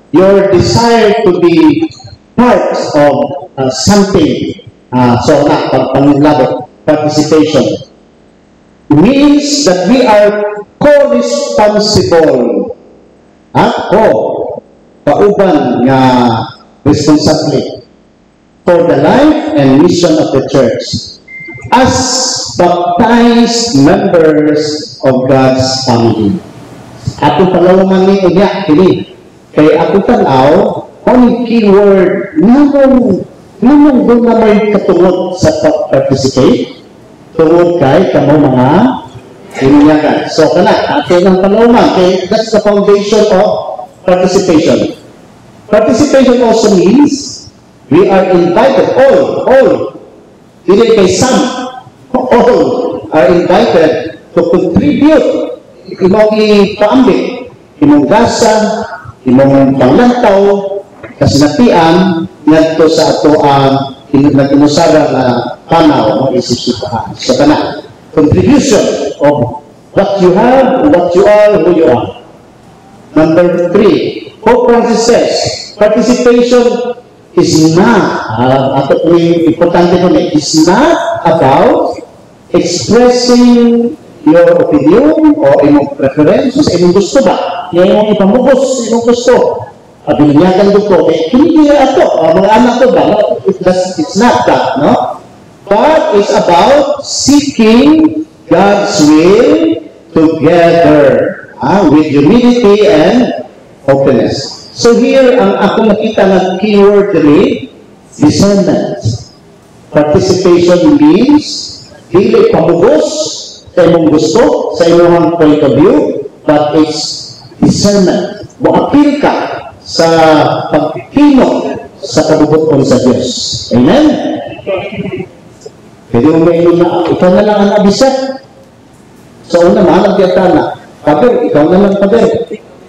your desire to be part of something, so na, panglabot, participation, means that we are co-responsible. Kauban nga responsibly for the life and mission of the church as baptized members of God's family. Ato palawaman ni unya kini kay ato tanaw on keyword namong doon na may katungod sa participate tungod kay kamo mga inyakan. So kana ato ng palawaman kay that's the foundation of participation. Participation also means we are invited, all, hindi kay some, all are invited to contribute. Imong ipaambit, imong gasa, imong panglantaw, kasinatian, ngadto sa ato ang nagkinusara na panaw, isip-sipahan. So kana, contribution of what you have, what you are, who you are. Number 3, Pope Francis says, participation is not, importante po is not about expressing your opinion o imong preferences, imong gusto ba? Imong ipamugos, imong gusto. Bilinyagan ko, hindi ato, mga anak ko ba? It's not that, no? But it's about seeking God's will together with humility and openness. So here, ang ako nakita ng keyword dali, discernment. Participation means dili pamugos sa imong gusto, sa imong point of view, but it's discernment. Mo-appeal ka sa pagpipino sa kabubuton sa Diyos. Amen? Pwede mo may na, ikaw na lang ang abisat. Sa una, mahalagyan na. Pader, ikaw na lang pader.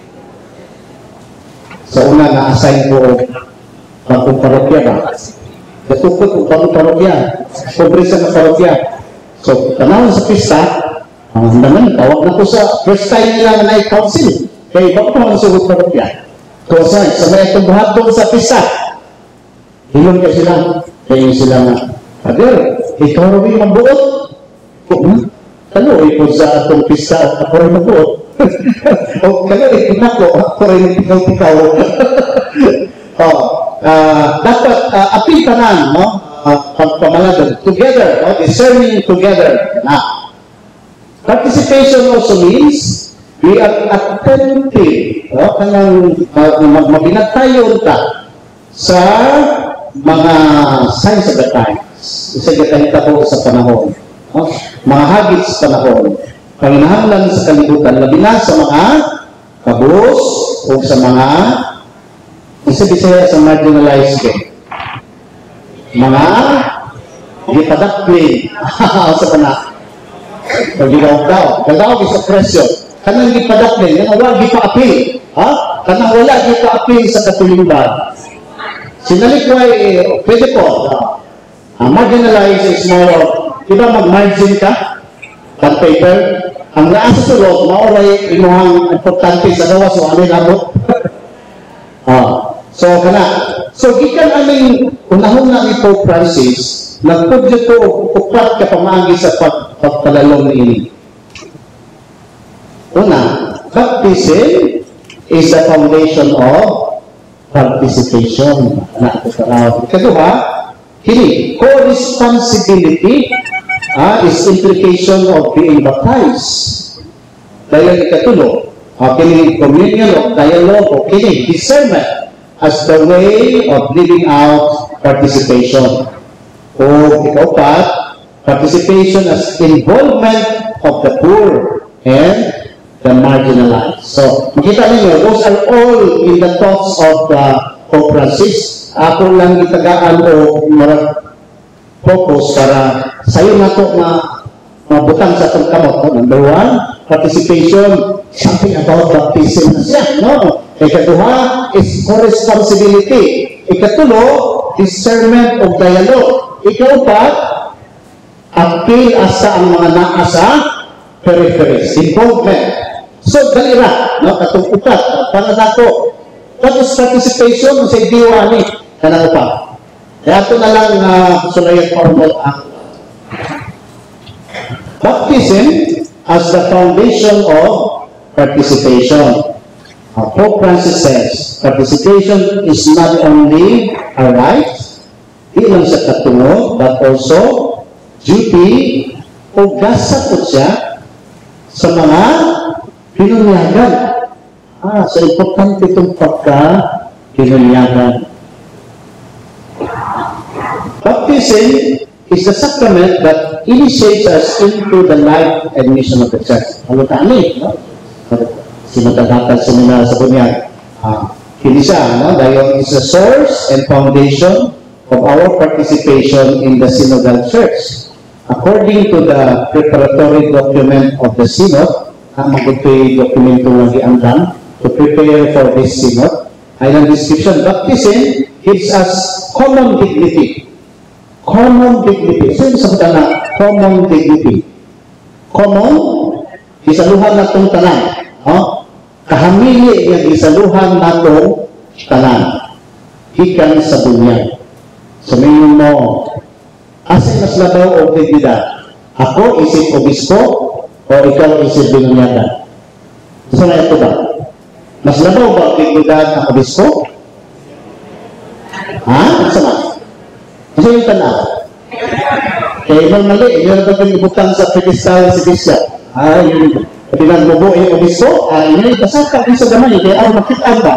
Sa una, na-assign ko pagkong parokya ba? Natukot kung pagkong parokya. Pobresa ng parokya. So, tanawan sa pista, ang naman, tawag na ko sa first time nila na i-council. Kaya bakit naman sugot parokya? Kasi sa may itong buhatong sa pista, hilong ka sila. Kaya sila na, Pader, ikaw rin magbuot. Kalo, ikaw sa itong pista at ako rin magbuot. O kaya ako rin ikaw. Dapat apil tanan, no? Pagpamalagan together, discerning together. Participation also means we are attentive, kanang mabinagtayon ta sa mga signs of the times. Isa kita ko sa panahon, mga habits sa panahon. Panginahanglan sa kalibutan, labi na sa mga kabus o sa mga isa-bisaya sa marginalized mga gipadakling sa pana pag-ilaw-daw kagawag sa presyo kanang gipadakling kanang wala gipa-apil kanang wala gipa-apil sa katulingban sinalikway pwede po marginalized is more diba mag-margin ka on paper ang nasa sulod mauray imuhang importante sa gawas o ano labot so gikan aming unahon ni Pope Francis nagpudyo to upat ka pamagi sa pagpalalong ni una, baptism is the foundation of participation. Kedua, kini co-responsibility is implication of being baptized. Dahil ikatulo, kini communion of dialogue o kini discernment as the way of living out participation. O ikapat, participation as involvement of the poor and the marginalized. So, makita ninyo, those are all in the thoughts of Pope Francis. Ako lang itagaan o focus para sa'yo na ito mabutang sa itong kamot. Number 1, participation, something about baptism na siya. No? Ikaduha is co-responsibility. Ikatulo, discernment of dialogue. Ikaupat, appeal asa ang mga naasa peripheries, involvement. So, dalira, no? Katong upat, para nako, What is participation? Sa diwa ni. Kanang pa. Kaya ito na lang sulayan formal ako. Baptism as the foundation of participation. Pope Francis says, participation is not only a right, di lang sa katungod, but also duty o gasat siya sa mga pinunyagan. So importante itong pagka-pinunyagan. Baptism is the sacrament that initiates us into the life and mission of the church. Ano tani? Sinatagatan sila sa bunyag. Hindi siya, dahil it's the source and foundation of our participation in the synodal church. According to the preparatory document of the synod, mag-ito'y dokumento lang iandang to prepare for this synod, ay ang description, baptism gives us common dignity. Common dignity. So, sabi na, common dignity. Common, isaluhan na itong tanan. Kahamili niya isaluhan na itong tanan. Hikan sa bunyag. Sabihin mo, asin mas labaw o dignidad? Ako isip obispo o ikaw isip binunyagan? So na ito ba? Mas labaw ba ang dignidad ng obispo? Sama? Kasi yung tanaw. Kaya mali, yun ba yung ibutang sa pedestal si Bishop? Yun. Pati nagbubo yung obispo, yun yung kasaka din sa damay, kaya makita ba?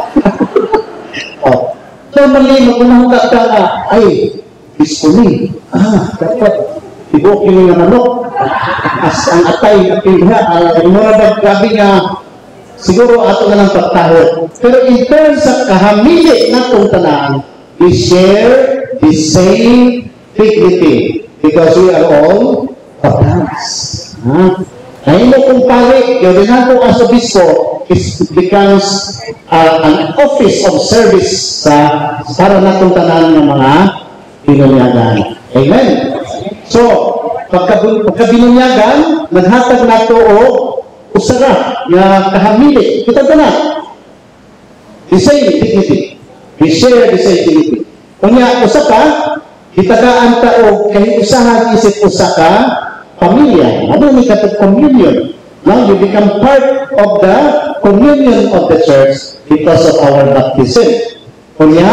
So mali, magunahanda ka na, obispo ni. Dapat, ibukin yung manok. As ang atay, mura gabi nga, siguro ato na lang pagtahod. Pero in terms sa kahamili na itong tanan, we share the same dignity because we are all Patrons. Ngayon mo kung pari, yung rinako as obispo, becomes an office of service para natong tanan ng mga binunyagan. Amen? So, pagka-binunyagan, naghatag na ito o usara na kahamili. Kita ba na? The same dignity. We share the same dignity. Kunya, usa ka, hitagaan ta o kahit usahan isip usa ka, pamilya. Ano ni katong communion? Now you become part of the communion of the church because of our baptism. Kunya,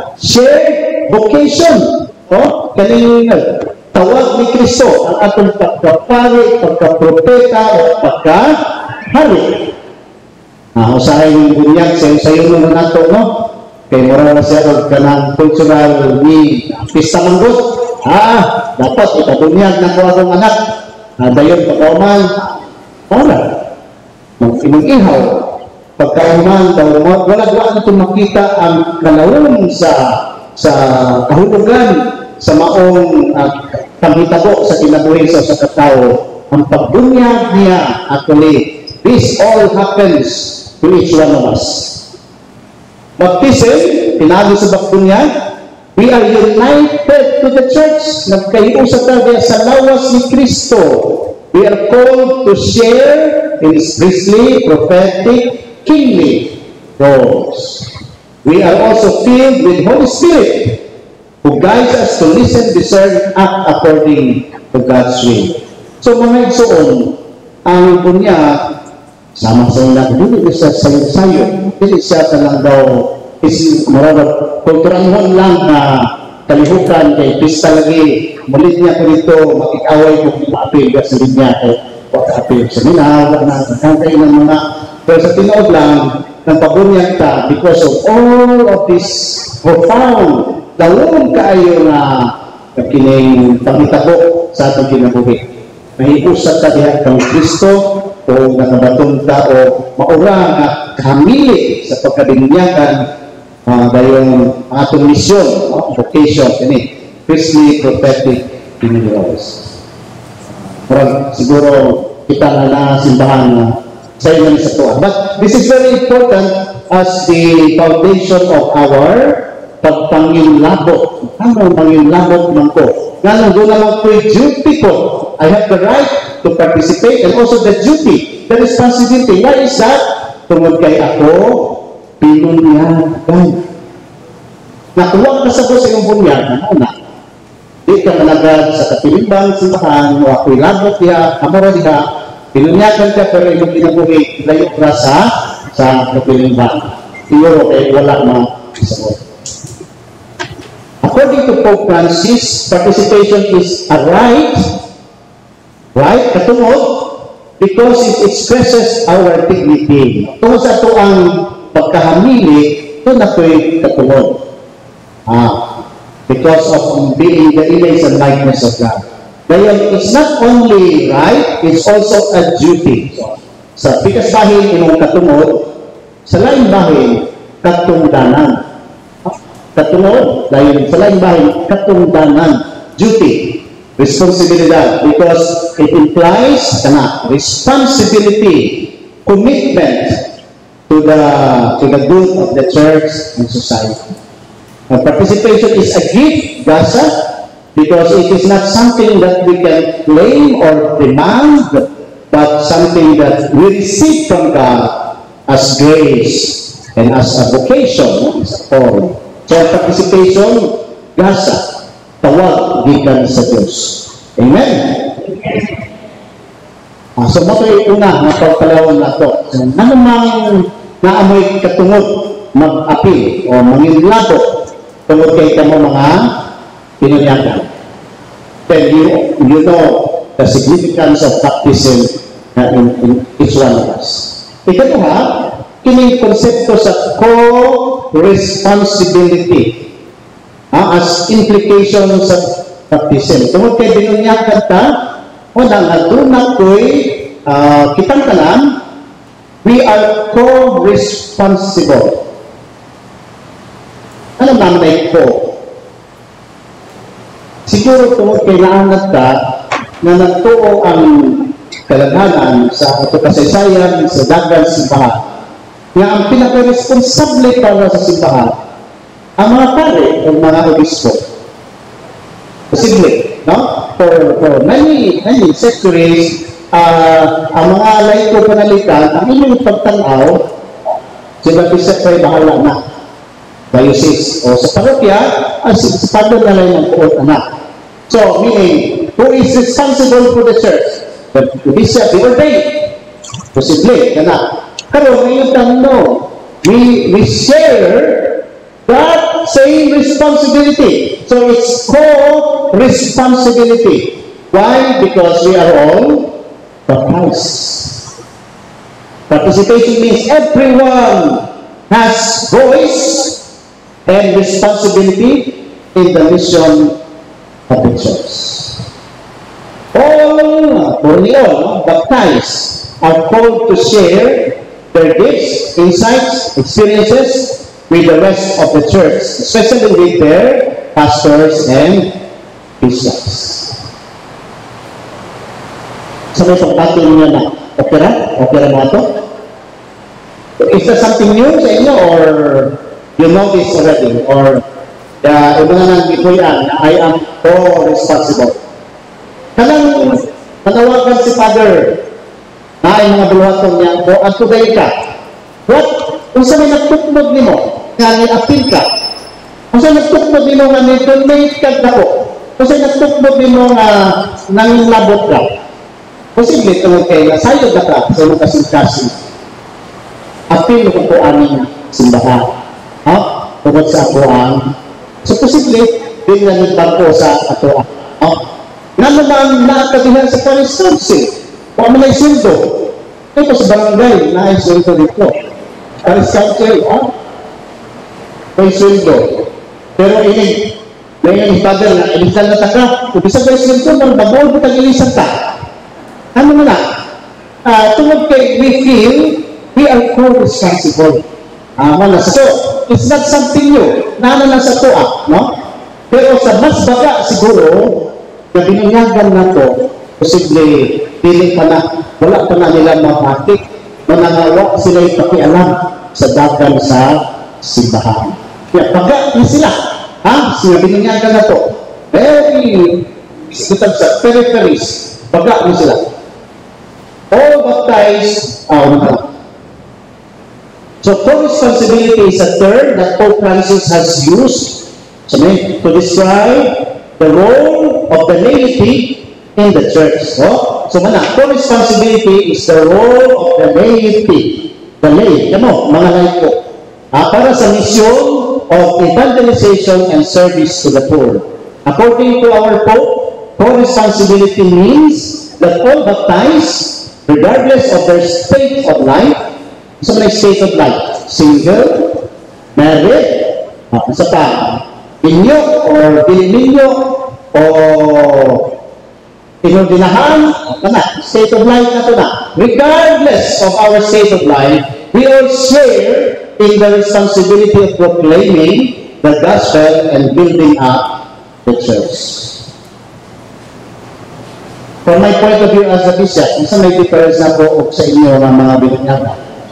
shared vocation. Kaning tawag ni Kristo ang atong pagkapari, pagkapropeta, o pagkahari. Usahay yung bunyag sayo naman nato, no? Kaya mura na siya kung kanang cultural ni Pista Manggut. Dapat ikabunyag na ko akong anak. Dayon pagkauman, wala. Mag-ihaw. Pagkauman, wala na itong makita ang kanawang sa kahulugan, sa maong pangitabo sa kinabuhi sa katao. Ang pagbunyag niya, actually, this all happens to each one of us. Baptism, pinalo sa bakbunyag, we are united to the church. Nagkahiusa tayo sa lawas ni Kristo. We are called to share in His priestly, prophetic, kingly roles. We are also filled with Holy Spirit, who guides us to listen, discern, act according to God's will. So mga igsoon, ang bunyag, sama sa inyo, hindi siya sayo-sayo, hindi siya talang daw, marabag, kulturang lang na kalihukan kay pista lagi, mulit niya ko dito, makikaway ko kung maapil ka sa linya, kay pag-apil sa minaw, nakakantay ng mga, pero sa tinood lang, ng pabunyag ta, because of all of this profound, lawong kaayo na kining pangitabo sa atong kinabuhi. Mahiusap ka diha kang Kristo o nakabatong ka o maura nga kamili sa pagkabinunyagan dayon atong misyon, vocation, priestly, prophetic, kingly roles. Siguro kita na simbahan sa inyo sa tuwa. But this is very important as the foundation of our pagpanginlabot. Ano panginlabot man ko? Nga doon naman ko duty ko. I have the right to participate and also the duty, the responsibility. Why is that? Tungod kay ako, pinunyagan. Natuwag ka sa sa iyong bunyagan, una, di ka malagad sa katilimbang simbahan, o ako'y labot diha, amara diha, pinunyagan ka, pero iyong pinabuhi, layo ka sa katilimbang. Siguro kay wala mga isagot. According to Pope Francis, participation is a right, katungod, because it expresses our dignity. Tungkol sa ito ang pagkahamili, ito na ko'y katungod. Because of being the image and likeness of God. Ngayon, it's not only right, it's also a duty. Sa pikas bahin, inong katungod, sa laing bahin, katungdanan. Katungod, dahil sa laing bahin, katungdanan. Duty, responsibilidad, because it implies responsibility, commitment to the good of the church and society. Participation is a gift, Gaza, because it is not something that we can claim or demand, but something that we receive from God as grace and as a vocation, as a calling. So participation, Gaza, tawag gikan sa Diyos. Amen? So mo ito una, mapagpalawang na ito. Ano mang naamoy katungod, mag-apil o manginlabo, tungod kay kamo mga pinunyagan. Then you know the significance of baptism in each one of us. Ikatuha, kining konsepto sa co-responsibility as implication sa baptism. Tungod kay pinunyagan ta, o nangaduna ko'y kitang tanan, we are co-responsible. Ano naman ay ko? Siguro tungkol kailangan ka na nagtuo ang kalaganan sa ato kasaysayan sa dagang simbahan. Nga ang pinaka-responsable para sa simbahan, ang mga pare o mga obispo. Posible, no? For many centuries, ang mga laiko panalitan, ang inyong pagtanaw, sila bisat ay bahala na. Diocese o sa parokya, sa pagod na lang ng puot anak. So, meaning, who is responsible for the church? The bishop, the ordained. Posible, anak. Pero ngayon tanong, we share that same responsibility. So, it's co-responsibility. Why? Because we are all baptized. Participation means everyone has voice and responsibility in the mission of the church. All baptized are called to share their gifts, insights, experiences with the rest of the church, especially with their pastors and bishops. So may pagpatuloy niya na, okay ra mo ito? Is that something new sa inyo or you know this already, or iba na nang ituyan na I am co-responsible. Kanang manawagan si Father na ay mga buluhaton niya, o ang tuday ka. What? Kung saan may nagtukmod ni mo, nga ni-appeal ka. Kung saan nagtukmod ni mo nga ni-donate ka ako. Kung saan nagtukmod ni mo nga nanglabot ka. Posible ito kayo na sayo ka sa mga kasing-kasing. Appeal ko po aming simbahan. Tungkol sa atoan. So, posible, din na nagbago sa atoan. Nga naman nakakadihan sa Paris Council. Kung ano na isildo. Ito sa barangay, na-isildo dito. Paris Council, may isildo. Pero ini, ngayon yung father na, ilisan na taka. Kung bisa ba isildo, nang babol ko tag-ilisan ta. Ano na? Tungkol kay we feel, we are co-responsible. So, it's not something new. Nana lang sa tuwa, no? Pero sa mas baga siguro, na binunyagan na to, posible, piling pa na, wala pa na nila mapatik, manangawa sila yung pakialam sa dagan sa simbahan. Kaya baga na sila, sila binunyagan na to. Very, sa peripheries, baga na sila. All baptized, So co-responsibility is a term that Pope Francis has used to describe the role of the laity in the church. So co-responsibility is the role of the laity. The lay, mga laiko. Para sa mission of evangelization and service to the poor. According to our Pope, co-responsibility means that all baptized, regardless of their state of life, state of life, single, married, isa pa, inyo or biliminyo o inordinahan, state of life na ito na. Regardless of our state of life, we all share in the responsibility of proclaiming the gospel and building up the church. From my point of view as a bishop, isa may difference na po sa inyo ng mga binigyan.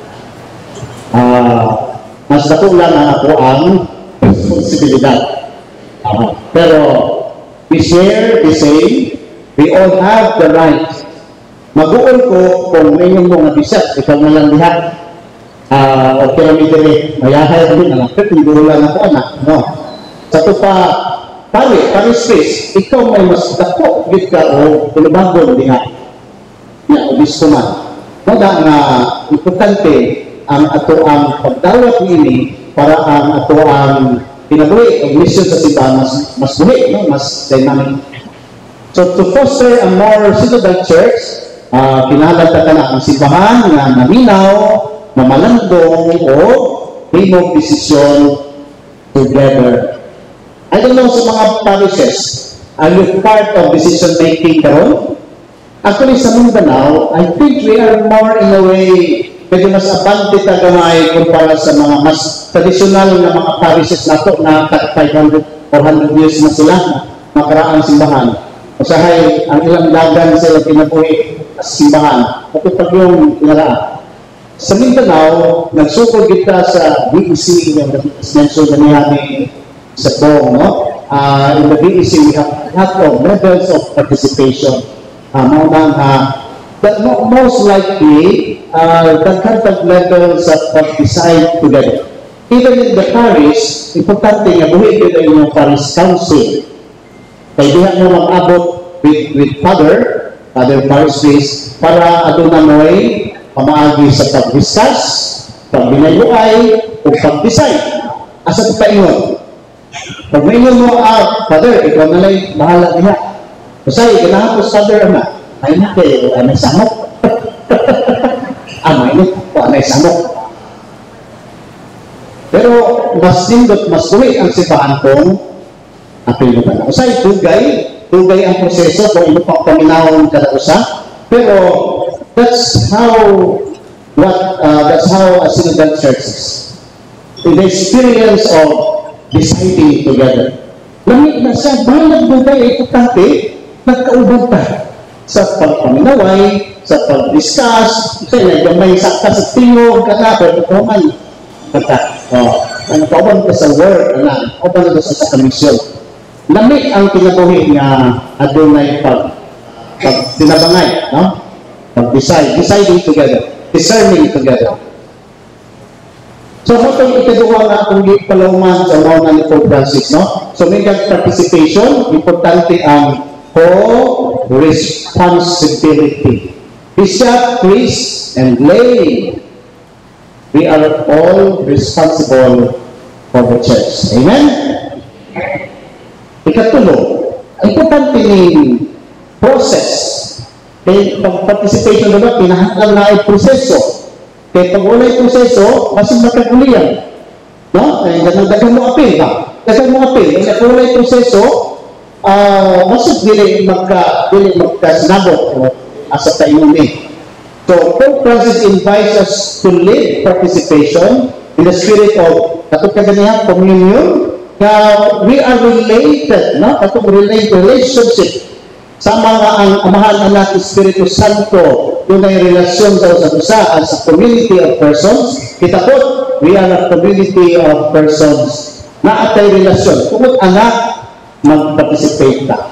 Mas dako lang ang ako ang responsibilidad. Pero we share the same. We all have the right. Mag-uol ko kung may yung mga bishop, ikaw na lang diha. O kaya may dire, mayahay din na lang. Pero hindi lang ako anak. No? Sa ito pa, pari space, ikaw may mas dako, git ka o pulubagon diha. Ya, obispo man. Mada nga, importante, ang ato ang pagdawat ini para ang ato ang pinabuhi o mission sa simbahan mas buhi, no? Mas dynamic. So to foster a more synodal church, kinahanglan ka na ang simbahan nga naminaw, mamalandong o himog desisyon together. I don't know sa mga parishes, are you part of decision making karon? Actually sa Mindanao, I think we are more in a way medyo mas abante tagamay kumpara sa mga mas tradisyonal na mga parishes na ito na 500, 400 years na sila makaraang simbahan. Usahay, ang ilang dagan sila pinabuhi as simbahan. Ito pag yung inaraan. Sa Mindanao, nagsukod kita sa BEC, yung mention na niya ni sa Pong, no? In the BEC, we have a lot of levels of participation. But most likely, the kind of levels of decide together. Even in the parish, importante nga buhi kita inyong parish council. Kaya diha mo mag-abot with father parish priest, para adun na mo'y pamaagi sa pag-discuss, pag-binayuay, o pag-decide. Asa ito pa ingon? Pag may ingon mo, father, ikaw na lang bahala diha. Kasi, kinahapos father na, ay na kayo, ay may samok. May samok. Pero mas nindot, mas tuwi ang simbahan kong apelo na. Usay, tugay ang proseso kung ino pang paminahon kada usa. Pero that's how a synodal church is. The experience of deciding together. Lamig na siya, balag dugay, importante, nagkaubod ka sa pagpaminaway, sa pag-discuss, kasi nagkamay sakta sa tingog, pero kuman, nagkauban ka sa word, kauban ka sa kamisyon. Lamig ang kinabuhi nga adunay pag-tinabangay, no? Deciding together, discerning together. So, ito yung ikaduha nga akong palauman sa mga ni Pope Francis, no? So, may participation, importante ang co-responsibility. Bishop, priest, and lay, we are all responsible for the church. Amen? Ikatulo, importante ng process. Kaya pag-participation na pinahanggang na ay proseso. Kaya pag wala yung proseso, masing makagulian. No? Kaya nagdagan mo apil ba? Dagan mo apil. Kaya pag wala yung proseso, masig dili magkasinabot asa tayo ni. So, Pope Francis invites us to live participation in the spirit of katong communion. Now, we are related, no? Katong relationship sa mga ang Amahan Anak Espiritu Santo, yung may relasyon sa usa as a community of persons. Kita po, we are a community of persons na atay relasyon. Kung anak, mag-participate ka.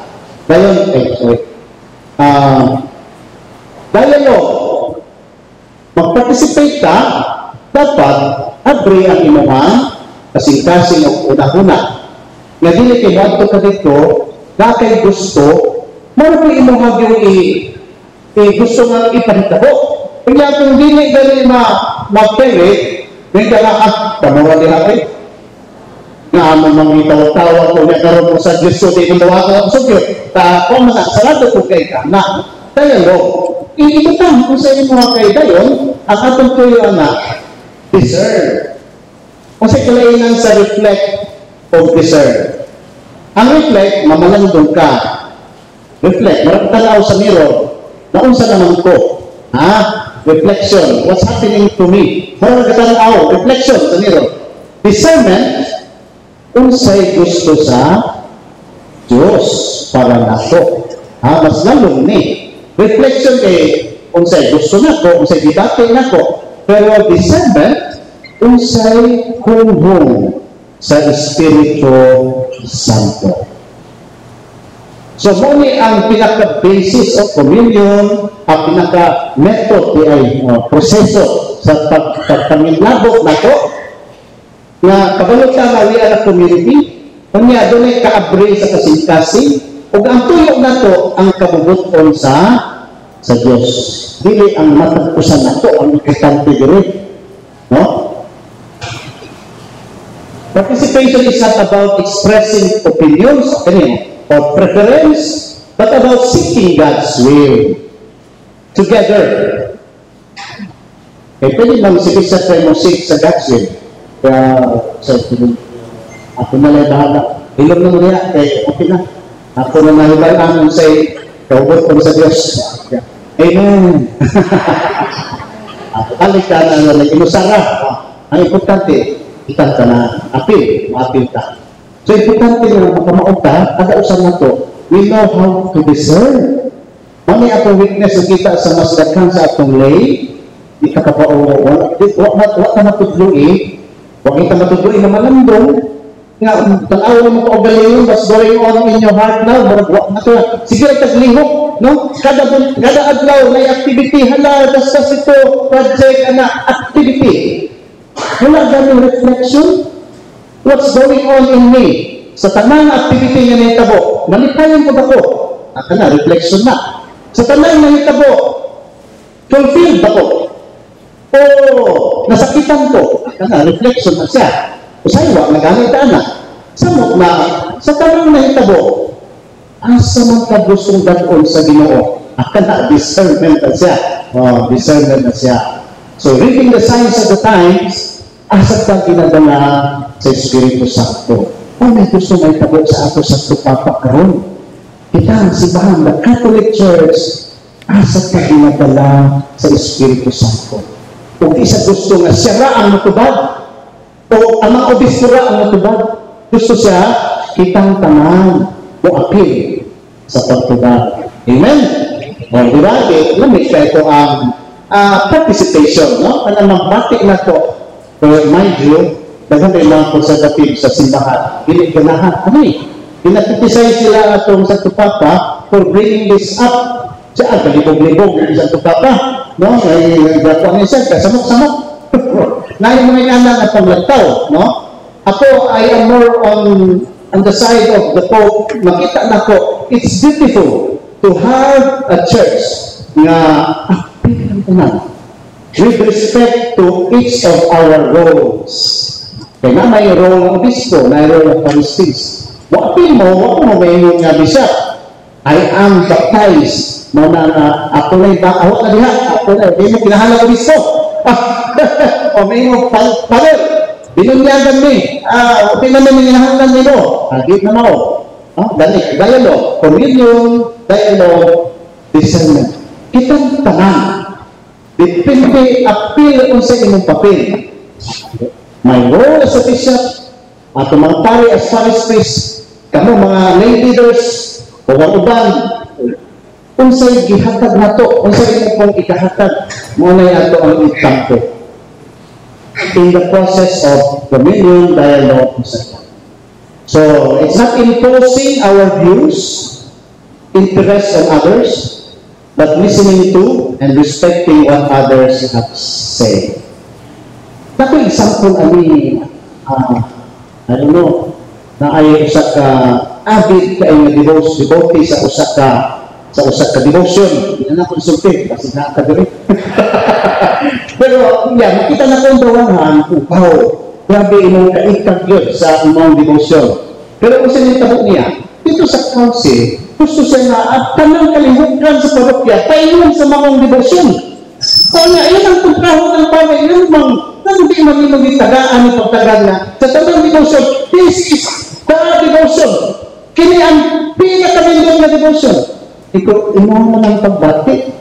Dahil mag-participate ka, dapat agree ang imuhang kasing-kasing o una-una. Nga dili kay moadto ka dito, na kay gusto, maro ko imuhang yung gusto nga ipanitabo. Kaya kung dili dali ma-pere, may kalaak, tamawa nila kayo. Nga amang mga tawag ko na karoon mo sa Diyos so di kong tawagan sa Diyos. Kung masasarado ko kay ka na, tayo lo, iibutan kung sa inyo mga kay dayon, ang atong tuyo na discern. Kasi kalainan sa reflect o discern. Ang reflect, mamalandong ka. Reflect, marang tanaw sa mirror. Naunsa naman ko. Reflection. What's happening to me? Marang katanaw. Reflection sa mirror. Discernment, unsay gusto sa Diyos para nako. Mas lalong ni. Reflection kay unsay gusto nako, unsay gidati nako. Pero discernment, unsay hunghong sa Espiritu Santo. So, muli ang pinaka-basis of communion, ang pinaka-method ay proseso sa pagpangilabot na to, na kabalot ka na we are a community, kunya doon ay ka-abre sa kasing-kasing, o ang tuyok na to ang kabubuton sa Diyos. Dili ang matagpusan na to, ang ikitante diri. No? Participation is not about expressing opinions or preference, but about seeking God's will together. Pwede naman sige sa musik sa God's will. Kaya ako na lang bahala. Hilom na muna okay na. Ako na nahibay ang say kaubot ko sa Diyos. Amen. Balik ka na inusara. Ang importante, itan ka na apil ka. So, importante na makamaog ka, kada-usan na to, we know how to discern. Mami atong weakness na kita sa mas daghan sa atong lay, di ka kapao, wala ka matudluin, wala ka matudluin na malandong, nga, tanawa mo ka galing, what's going on in your heart now, wala na to, sige, taglihok, no? Kada adlaw, may activity, hala, dastas ito, project, activity. Wala ganong reflection. What's going on in me? Sa tanang activity nga nahitabo, malikayan ko ba ko? Reflection na. Sa tanang nahitabo, fulfilled ba ko? O nasakitan ko? Reflection na siya. Usaywa, nagamit ka na. Samot na, sa tanang nahitabo, asa man ka gustong ganoon sa Ginoo? Discernment na siya. Discernment na siya. So, reading the signs of the times, asa ka ginadala sa Espiritu Santo. May gusto may tabo sa ato sa tupapa karon. Kita ang simbahan, the Catholic Church, asa ka ginadala sa Espiritu Santo. Kung isa gusto nga siya ra ang matubad, o ang mga obispo ra ang matubad, gusto siya, kitang tanan o apil sa pagtubad. Amen? O, diba? Lamig ka ito ang participation, no? Ano magbati na to? Pero mind you, daghan rin mga conservative sa simbahan. Ganahan. Pinakritisay sila atong sa tupapa for bringing this up. Siya, kalibog-libog sa tupapa. No? Ay, gato niya siya, kasamok-samok. Na yung mga inalang at paglagtaw, no? Ako, I am more on the side of the Pope. Makita na ko, it's beautiful to have a church na with respect to each of our roles. Kaya na may role ng obispo, may role ng paristis. Wapin mo may nga bishop. I am baptized. Ako na awak na diha. Ako na, hindi mo kinahalang obispo. O may mo paler. Binunyagan mi. Okay na may kinahalang nilo. Agit na mo. Dialogue. Communion, dialogue, discernment. Kitang tanan. Depende apil kung sa inyong papel. My role as a bishop, ato mga pari as parish priest, kamo mga lay leaders, o uban, kung sa'y gihatag na to, kung sa'y pong ikahatag, muna ato ang itampo. In the process of communion, dialogue, etc. So, it's not imposing our views, interests on others, but listening to and respecting what others have said. Naku example ani, I don't know, na ay usa ka avid kay nga devotee sa usa ka devotion. Hindi na konsulti kasi nakakadiri. Pero yeah, makita na kong dawangan, wow, grabe imong kaikag yun sa imong devotion. Pero kung sinitabo niya, dito sa council, gusto siya na at kanang kalimutan sa parokya, painom sa mga devotion. Kung nga, yun ang pagkaho ng pamay, yun mang, hindi man tagaan ng pagtagal na. Sa tamang devotion, this is the devotion. Kini ang pinakamindong na devotion. Ikaw, inuha mo ng pagbati.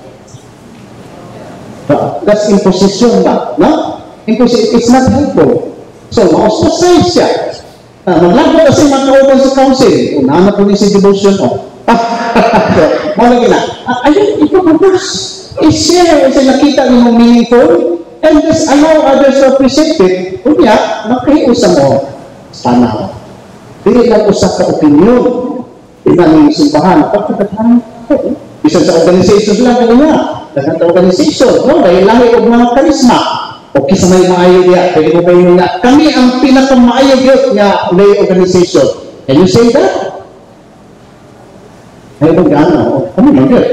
That's imposition ba? No? It's not helpful. So, ma-ostracize siya. Maglago kasi makauban sa council. Unahan na po ni si devotion mo. So, malagi na. Ayun, ito purpose. I-share kasi nakita mo meaningful and just allow others to appreciate it. Kunya, makahiusa mo. Tanaw. Dili lang usap ka opinion. Iba ng simbahan. Pagkakatahan ko. Isa sa organization lang ko niya. Dagang organization. No? Dahil lahi o mga karisma. O kisa may maayo niya. Pwede mo ba yun na? Kami ang pinakamaayo yun nga lay organization. Can you say that? Ay, kung gaano. Kami manggil.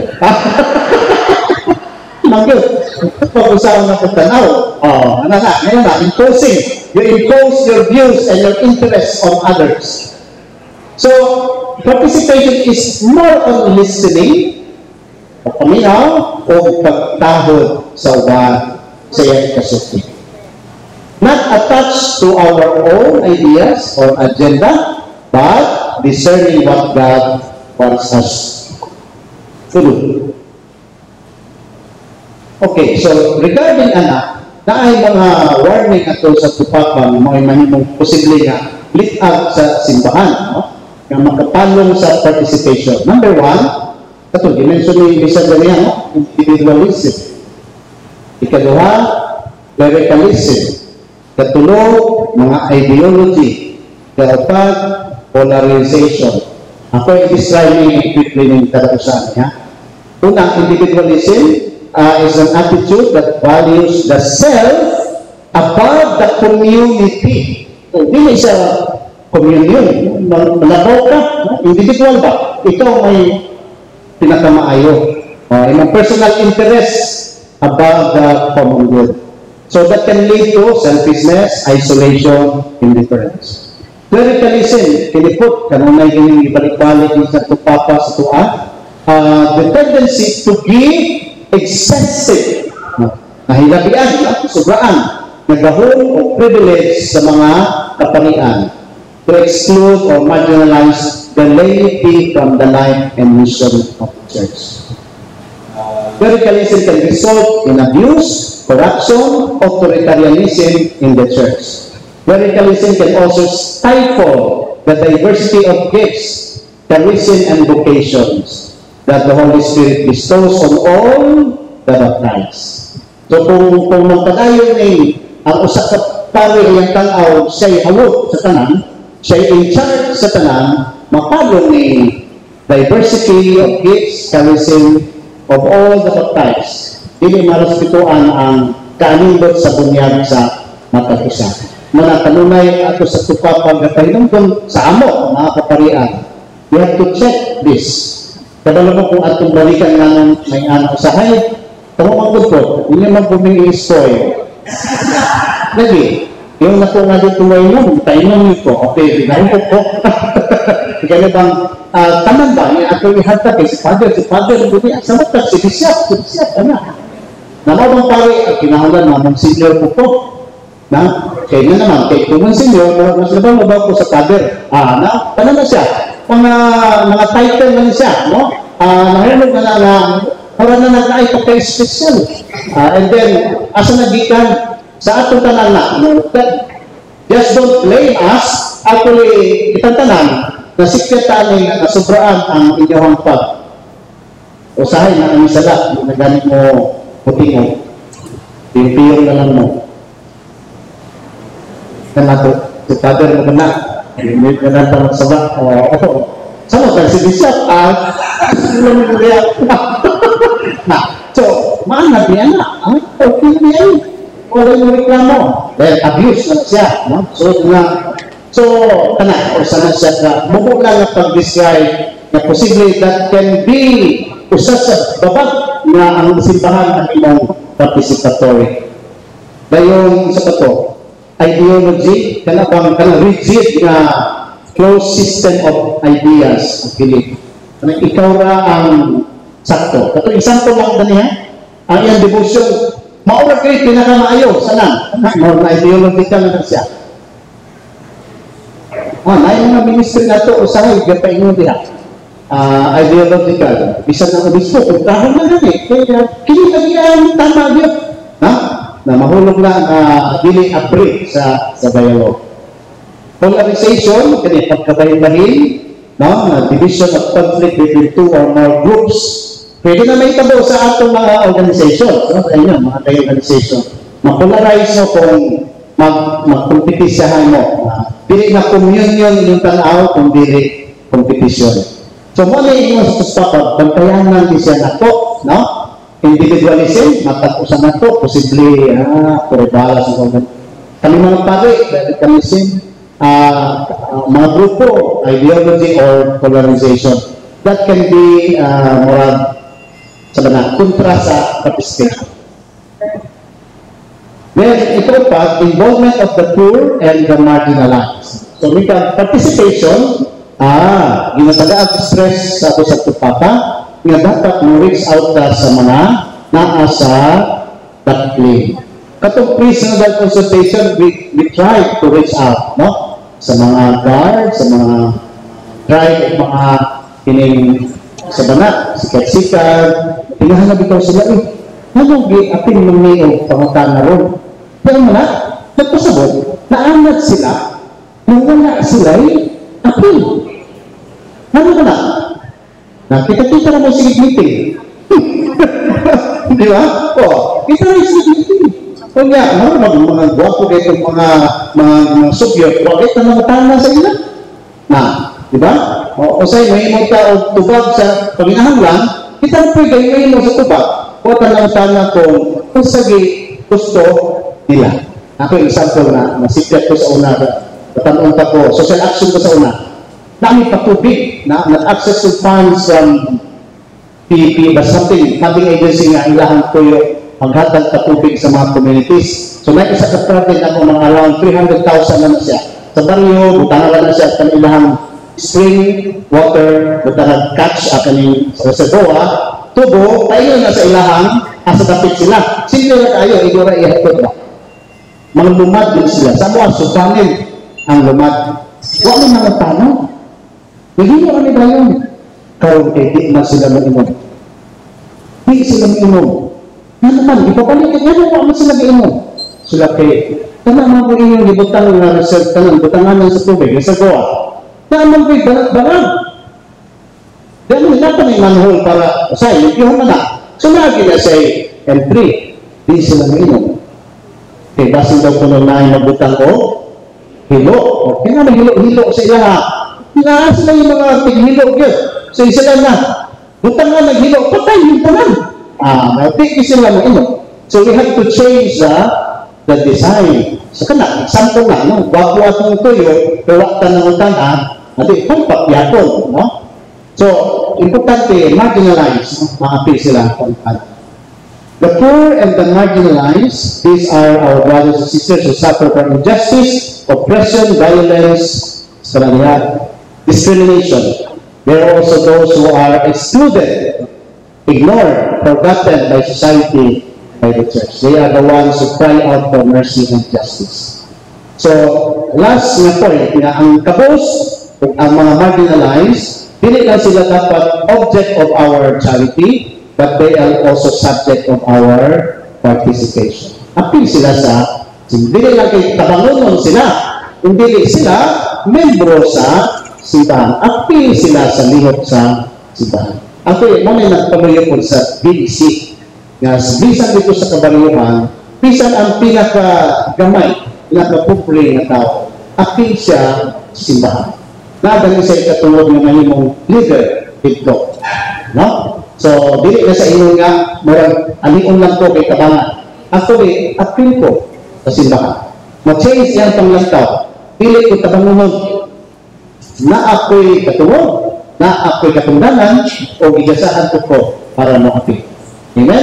Manggil. Pag-usawan na pagtanaw. Ano na? Ngayon na. Imposing. You impose your views and your interests on others. So, participation is more on listening, o paminaw, o pagtahod sa uban sa iyang kasuti. Not attached to our own ideas or agenda, but discerning what God wants us to do. Okay, so regarding anak, na ay mga warning ato sa tupapan, mga mahimong posible nga lit out sa simbahan, no? Nga makapalong sa participation. Number one, ito, dimension ni Bisa Garian, no? Individualism. Ikaduha, clericalism. Katulo, mga ideology. Kaupat, polarization. Ako yung describing quickly ng katapusan. Unang, individualism is an attitude that values the self above the community. So, hindi siya communion. Malabaw ka, individual ba? Ito may pinakamaayo. Yung personal interest above the common good. So that can lead to selfishness, isolation, indifference. Clericalism, kinipot, kanunay yung ibalik-balik yung sa tupapa sa tuan. The tendency to give excessive, nahilabian, sobraan, nagahon o privilege sa mga kapanian to exclude or marginalize the laity from the life and mission of the church. Clericalism can result in abuse, corruption, authoritarianism in the church. Clericalism can also stifle the diversity of gifts, charism, and vocations that the Holy Spirit bestows on all the baptized. So kung magpadayon ni ang usa ka pari yang tanaw siya'y hawot sa tanan, siya'y in charge sa tanan, mapalong ni diversity of gifts, charism of all the baptized. Dili marasbituan ang kaanindot sa bunyag sa matag-isa. Manakanunay ato sa tupapag na pahinungkon sa amo, mga kaparian. You have to check this. Kadalo mo kung atong balikan nga ng may anak usahay, tamo magpupot, hindi naman puming-i-spoil. Lagi, yung naku nga dito ngayon, tainong nito, okay, binahin ko. Kaya bang, taman ba, yung atong ihanta kay si Father, sa matag, si Bishop, ano? Namabang pare, kinahanglan namang senior po. Na, kaya nga naman, kaya kung man senior, mas labang mabaw ko sa Father. Paano na siya? Mga title na siya, no? Nahulog na para na nag-ay special. And then, asa nagikan sa atong tanan na, just don't blame us. Actually, itang tanan, na sikreta na sobraan ang inyong pag. Usahay na ang isala, na ganit mo puti mo. Piyong na lang mo. Kanato, si Father mo na, hindi ka na ito magsaba. Sama ka si Bishop, so, maanap yan na. Okay na yan. wala yung reklamo. Dahil abuse na siya. No? So, kana, o sana siya ka, buko lang na pag-describe na posible that can be usas sa babag na ang simbahan ang ilang participatory. Dahil sa ito, ideology, kana rigid na closed system of ideas, of belief. Kana ikaw ra ang sakto. Kato example lang daniya, ang iyang devotion, maura kayo pinakamaayo, sana, na ideological na siya. Na yung mga ministry na ito, usahay, gapaingon diha. Ideological. Bisan ng obispo, kung kahon na rin kaya kini tama yun. Na mahulog na dili apri sa dialogue. Polarization, kani pagkabahin-bahin, division of conflict between two or more groups. Pwede na may tabo sa atong mga organization. Ayun, mga tayo organization. Ma-polarize mo kung mag-kompetisyahan mo. Dili na communion yung tanaw kung dili competition. So, muna yung sa bantayanan din siya na to, no? Individualism, matapusan na to, posible, pare-balas ng government. Kami mga pari, radicalism, mga grupo, ideology or polarization, that can be moral, kontra sa participation. Then, ito pa, involvement of the poor and the marginalized. So, we can participation, ginatagaan stress sa ako sa tupaka, nga dapat mo-reach out ka sa mga naa sa tackling. Katong pre-synodal consultation, we try to reach out, no? Sa mga guard, sa mga tribe, mga kining sa banat, sikat-sikat, pinahanap ikaw sila, anong apin ng mayo pangutan na ron? Pero mga, nagpasabot, naangat sila, nang wala sila, apin. Ano ka na? Nakita-kita na mo sige meeting. Di ba? Kita na yung sige meeting. Kung nga, mga guwapo dito, mga subyot, bakit na namatana sa ila? Di ba? O sa'yo, may mo ka o tubag sa panginahanlang, kita na pwede ngayon mo sa tubag. O tanang-tanang kung sagi gusto nila. Ako yung example na nasipyat ko sa una, tatanong pa ko, social action ko sa una, dami patubig na access to funds from PEP ba something, having agency nga ilahang tuyo maghatag patubig sa mga communities. So may isa ka project ako mga around 300,000 na siya. Sa baryo, butangan na siya kan ilahang spring water, butangan catch kaning sa reservoir, tubo, tayo na sa ilahang asa dapit sila. Sino na tayo, igura ihatod ba? Mga lumad din sila. Sa mga susanin ang lumad. Wala mga tanong. Hindi mo kami ba yun? Karoon di na sila mag-inom. Di sila mag-inom. Nga naman, ipabalik ka nga naman sila mag-inom. Sila kay, tama mo inyong libutang na reserve tanong, butangan sa tubig, sa goa. Naman ko'y barat-barat. Dahil nila pa may manhole para, say, yung na. So lagi na say, and 3, di sila mag-inom. Kaya basin daw ko nung nahin magbutang o, hilo. Kaya nga hilo sa ilaha. Hinaas na yung mga tighilog yun. So, isa lang na. Butang nga naghilog, patay yung tanan. Natik sila mo ino. So, we have to change the design. So, kana, example na, no? Bago atong tuyo, kawak ka ng utang, natin, pagpapyakon, no? So, importante, marginalized, maapil sila. The poor and the marginalized, these are our brothers and sisters who suffer from injustice, oppression, violence, discrimination. There are also those who are excluded, ignored, forgotten by society, by the church. They are the ones who cry out for mercy and justice. So, last na point, ang kabos, ang mga marginalized, hindi lang sila dapat object of our charity, but they are also subject of our participation. Apil sila sa, hindi lang kay tabangonon sila, hindi sila membro sa simbahan. Apil sila sa lihok sa simbahan. Ako, muna nagpaluyo po sa BBC. Bisan dito sa kabalyuhan, bisan ang pinakagamay, pinakapupuli na tao, apil siya sa simbahan. Nadali sa ikatulog ng mahimong leader dito. No? So, dili na sa inyo nga, murang alion lang po kay tabangan. Actually, appeal ko sa simbahan. Ma-change yan panglantaw. Pili ko tabangunod na ako'y katulog, na ako'y katungdanan, o gigasahan ko para mo-appeal. Amen?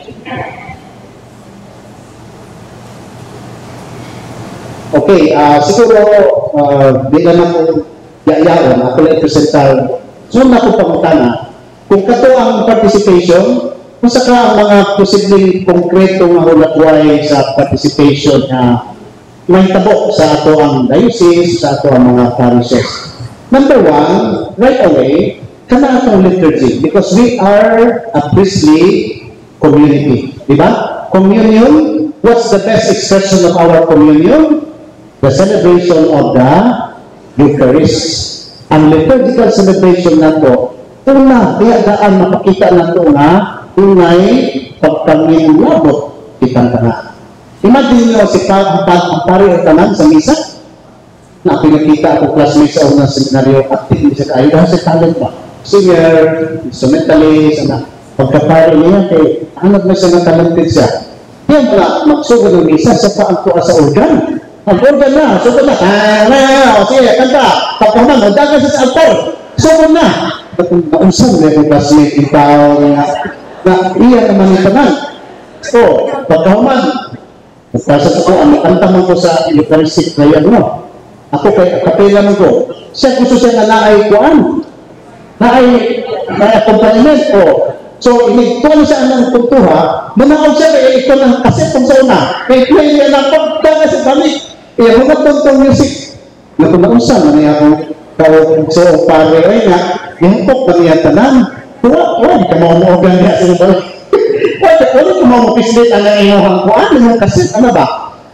Okay, siguro, di na ako yayaon, ako lang presentar. So, na ako pangutana, kung kato ang participation, kung saka ang mga posibleng konkretong hulagway sa participation na may tabo sa ato ang diocese, sa ato ang mga parishes. Number one, right away, kana atong liturgy because we are a priestly community. Diba? Communion, what's the best expression of our communion? The celebration of the Eucharist. Ang liturgical celebration na to, una, daan mapakita na to na tunay pagkaminulabot kitang tanan. Imagine nyo si ang pari o tanan sa misa, na pinakita ako classmate sa unang seminaryo, active sa kayo, dahil sa talent ba? Singer, instrumentalist, pagkapari niya, kay anak na siya na talented siya. Yan pala, magsugod ng misa, sa paan ko sa organ. Ang organ na, sugod na, sige, kanta, papaman, magdagan sa altar, sugod na. Nausang na yung classmate, ikaw, na iya naman yung tanan. So, pagkahuman, pagkasat ko, ang kantaman ko sa Eucharistic prayer mo. Ako kay kapela mo ko. Siya gusto siya na naay kuan. Naay accompaniment ko. So, inigtuan siya ng kultura, manaon siya kay ito ng kaset kung sa una. Kay play niya ng pagdaga sa balik. Iya, mga tontong music. Nakunausan na niya akong so, pare ay nga, hihupok na niya tanan. Di ka mau-organ niya sa balik. Wala ka mau-pislit ang imuhang kuan, yung kaset, ano ba?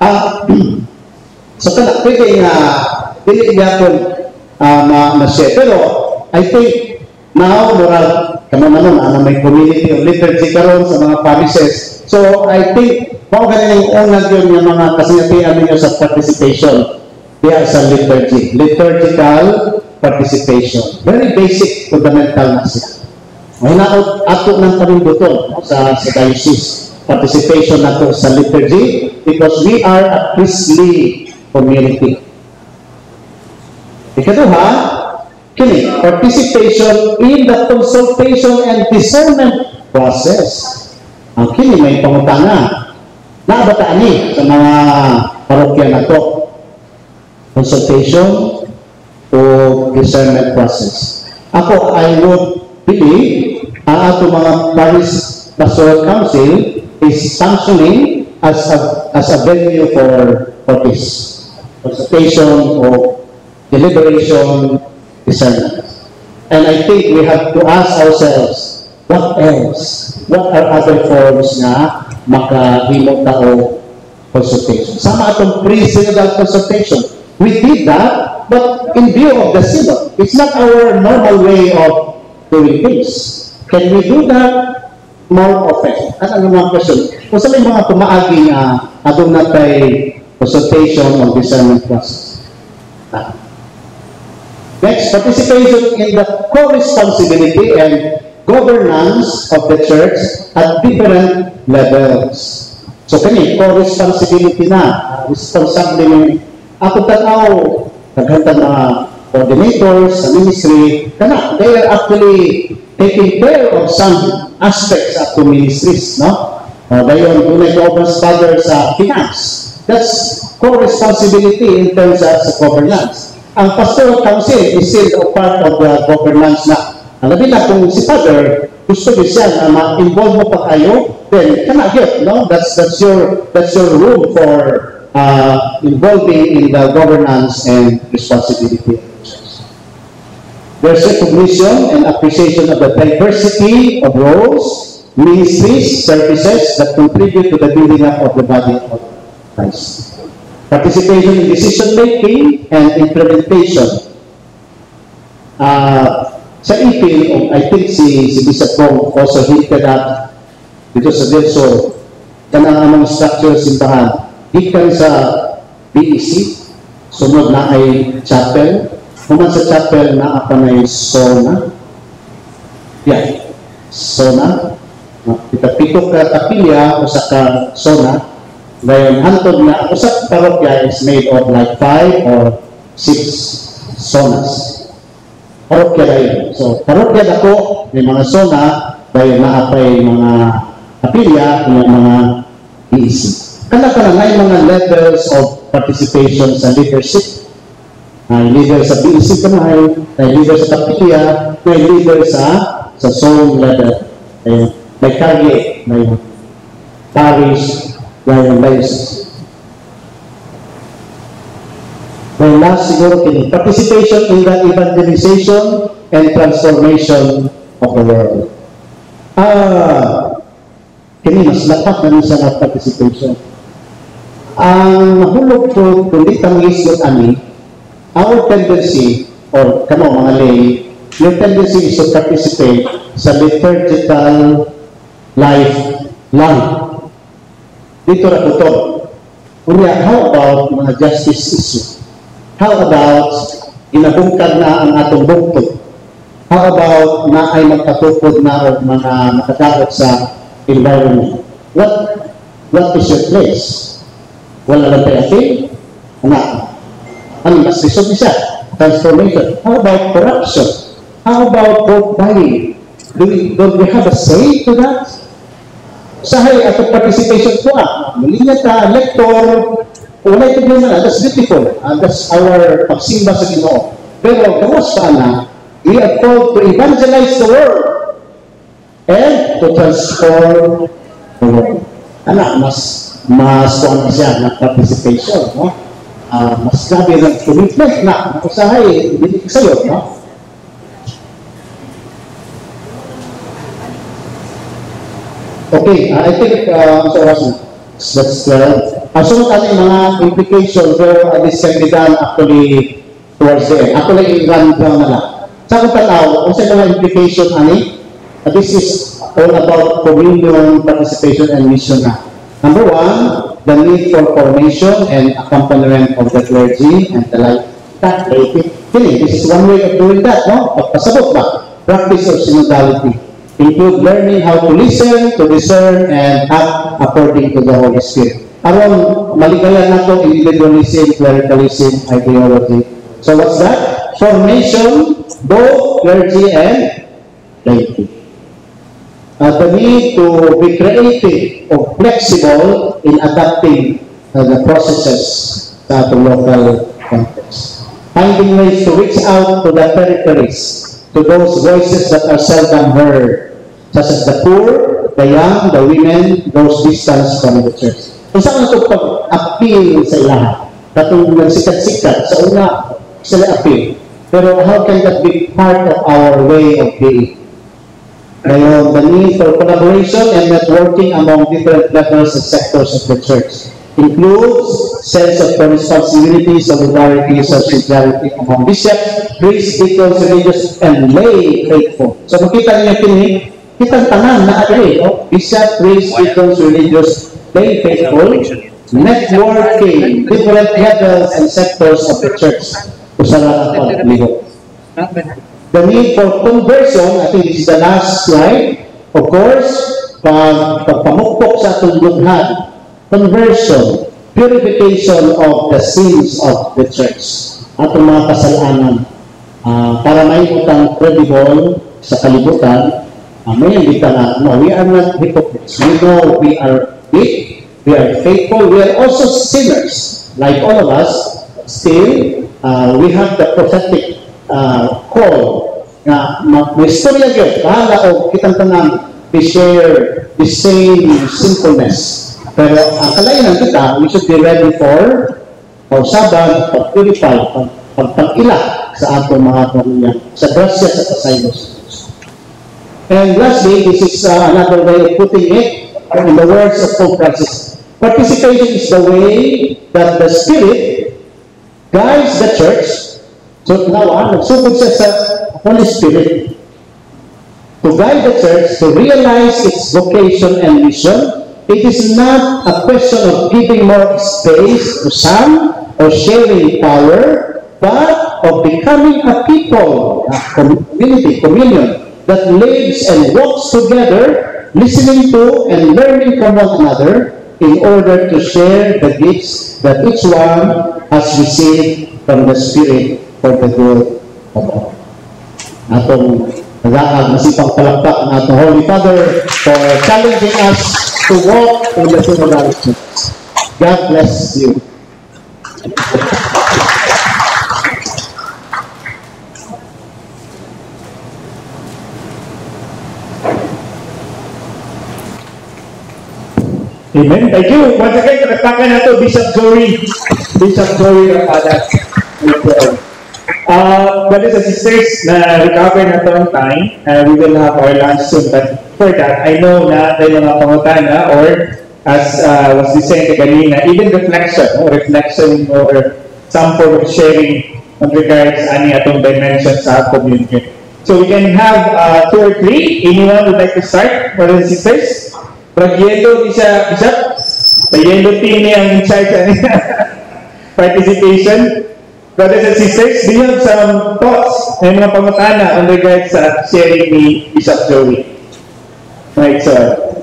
So, pwede nga, dili niya kung ma-share. Pero, I think, now, moral, kamo may community of liturgy karon sa mga parishes. So, I think, kung ganun yung unag yun yung mga kasinatian ninyo sa participation, diya sa liturgy. Liturgical participation. Very basic, fundamental na siya. May naot ato ng paninduton sa diocese. Participation nato sa liturgy because we are a priestly community. Ikaduha, kini, participation in the consultation and discernment process. Ang kini may pangutana. Naabataan ni sa mga parokya na to. Consultation o discernment process. Ako, I would believe ang ato mga parish pastoral council is functioning as a venue for this. Consultation or deliberation, discernment. And I think we have to ask ourselves, what else? What are other forms na makahimot tao consultation? Sama itong pre-synodal consultation. We did that, but in view of the synod, it's not our normal way of doing things. Can we do that more often? Ano ang mga question? Kung sa may mga kumaagi na adong natay consultation on discernment process. Next, participation in the co-responsibility and governance of the church at different levels. So, kani, co-responsibility na. Responsable ng ako tanaw, naghantang mga coordinators sa ministry, kana, they are actually taking care of some aspects of the ministries, no? Dayon, tunay governance father sa finance. That's co-responsibility in terms of governance. Ang pastoral council is still a part of the governance na. Alabi na kung si father, gusto din siya na ma-involve mo pa kayo, then kana yun, no? That's your room for involving in the governance and responsibility of the church. There's recognition and appreciation of the diversity of roles, ministries, services that contribute to the building up of the body of Christ. Participation in decision-making and implementation. Sa IPIL, I think si Bishop Bong also hinted at dito sa Delso, kanang among structure simbahan. Gikan sa BEC, sunod na ay chapel. Human sa chapel na apa na ay sona. Yeah, sona. Kita pito ka kapilya o sa ka zona. Ngayon, hantod na, ang usap parokya is made of like 5 or 6 zonas. Parokya na yun. So, parokya na ko, may mga zona, dahil naapay mga kapilya, mga iisip. Kana may mga levels of participation sa leadership. May leader sa BEC may leader sa kapilya, may leader sa zone level. May target, may parish, may diocese. May last siguro kini participation in the evangelization and transformation of the world. Kini mas lapat na sa mga participation. Ang mahulog po kung di tangis yung ani, our tendency, or kamo mga lay, your tendency is to participate sa liturgical life lang. Dito na ito. Kunya, how about mga justice issue? How about inabungkad na ang atong bungtod? How about na ay magpatukod na o mga makatakot sa environment? What is your place? Wala lang tayo ating? Ano mas lisod isa? Transformation. How about corruption? How about vote buying? Don't we have a say to that? Sahay at participation po malinya ta, elector, wala ito naman, that's beautiful. That's our pagsimba sa Ginoo. Pero gawas pa na, we are called to evangelize the world and to transform the world. Mas kuwan siya na participation, no? Mas grabe ng commitment na usahay, hindi sa'yo, no? Okay, I think, that's sunod natin mga implication, pero this can be done actually towards the end. Actually, run down na lang. Sa akong tanaw, kung sa mga implication, this is all about communion, participation, and mission na. Number one, the need for formation and accompaniment of the clergy and the life. This is one way of doing that, no? Pagpasabot ba? Practice of synodality. Include learning how to listen, to discern, and act according to the Holy Spirit. Aron maligayan nato individualism, clericalism, ideology. So what's that? Formation, both clergy and laity. The need to be creative or flexible in adapting the processes sa atong local context. Finding ways to reach out to the peripheries, to those voices that are seldom heard, such as the poor, the young, the women, those distanced from the church. Kung saan ito pag-appeal sa ilaha, katong nagsikat-sikat, sa una, sila appeal. Pero how can that be part of our way of being? Ngayon, the need for collaboration and networking among different levels and sectors of the church includes sense of responsibility, solidarity, subsidiarity among bishops, priests, deacons, religious, and lay faithful. So makita niyo kini, kitang tanan na agay, bishop, priests, deacons, religious, lay faithful, networking, different levels and sectors of the church. Usara at ligo. The need for conversion, I think this is the last slide. Of course, pagpamukpok sa atong lughan, conversion, purification of the sins of the church. Atong mga kasalanan. Para may utang credible sa kalibutan, may invita na, no, we are not hypocrites. We know we are weak, we are faithful, we are also sinners. Like all of us, still, we have the prophetic call na may istorya yun, bahala o kitang tanang i-share the same sinfulness. Pero ang kalainan kita, we should be ready for pagsaban, pag-purify, pagpag-ila sa atong mga pamilya, sa grasya sa pasaylos. And lastly, this is another way of putting it in the words of Pope Francis. Participation is the way that the Spirit guides the church. So now, nagsugod siya sa Holy Spirit to guide the church to realize its vocation and mission. It is not a question of giving more space to some or sharing power, but of becoming a people, a community, communion, that lives and walks together listening to and learning from one another in order to share the gifts that each one has received from the Spirit for the good of all. Atong nagaag masipang palakpak ng atong Holy Father for challenging us to walk in the synodal truths. God bless you. Amen. Thank you. Once again, palakpakan na ito, Bishop Joey. Bishop Joey Rapadas. Brothers and sisters, na-recover na ito ang time. We will have our lunch soon. But for that, I know na tayo mga pangutana or as was said kanina, even reflection or some form of sharing on regards ani atong dimension sa community. So we can have 2 or 3. Anyone would like to start, brothers and sisters? Yellow siya, Bishop. The yellow team niya ang in charge participation. Brothers and sisters, do you have some thoughts and mga pangutana on regards sa sharing ni Bishop Joey? Right, so.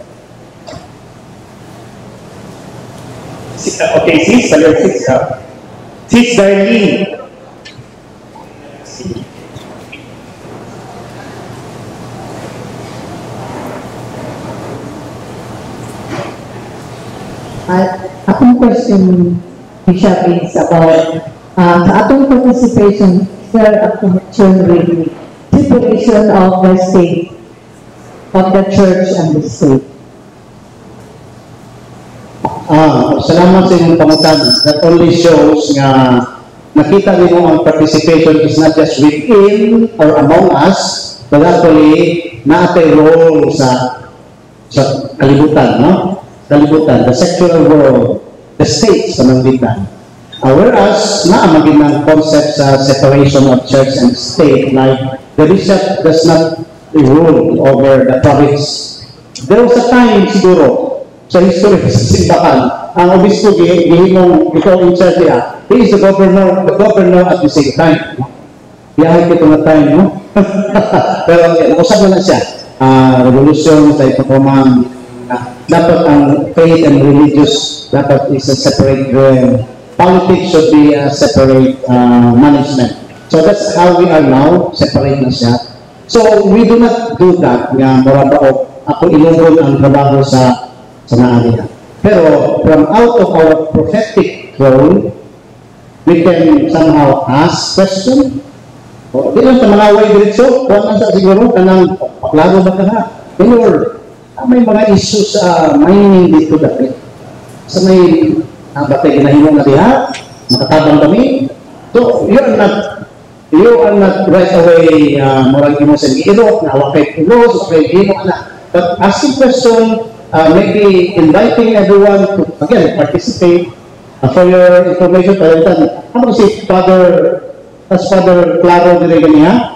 Okay, sis, salut sis. Sis Darlene. Akong question, Bishop, is about sa atong participation sa action with separation of the state, of the church and the state. Salamat sa inyong pangutana. That only shows nga nakita nimo ang participation is not just within or among us, but actually naatay role sa kalibutan, no? Kalibutan, the secular world, the state sa manglitan. Whereas, naamagin ng concept sa separation of church and state, like the bishop does not rule over the province. There was a time siguro sa history sa simbahan, ang obispo gihimong ikaw in charge niya. He is the governor at the same time. Yahay ko na time, no? Pero nakusap na siya. Revolution sa ipapamang dapat ang faith and religious dapat is a separate realm. Politics should be a separate management. So that's how we are now, separate na siya. So we do not do that nga marabaok ako ilungkod ang trabaho sa naalihan. Pero from out of our prophetic role, we can somehow ask question. Di lang sa mga way diretso, kung ang sa siguro kanang paklaro ba ka na? Lord, may mga issues mining dito dati. Sa may batay ginahimong na diha, makatabang kami. So, you are not right away murag mo sa giirot, na wakay pulos, wakay gino na. But asking question, maybe inviting everyone to, again, participate. For your information, palitan, ano si Father Claro dire ganiya?